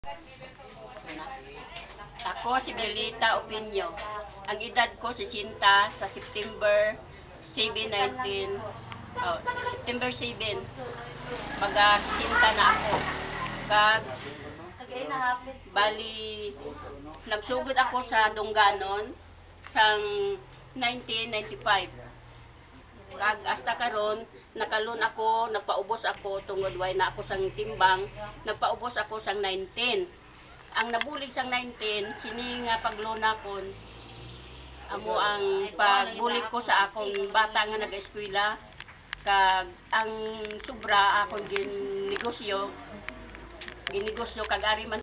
Ako si Belita Opinio. Ang edad ko si Cinta sa September 7, 19. September 7. Cinta na ako. Kag bali nagsugod ako sa Dungganon sang 1995. Kag hasta karon nakalun ako, nagpaubos ako tungod way na ako sang timbang, nagpaubos ako sang 19. Ang nabulig sang 19 kini nga pagluna kon amo ang pagbulig ko sa akong bata nga nag-eskwela, kag ang sobra akong ginegosyo kag ari man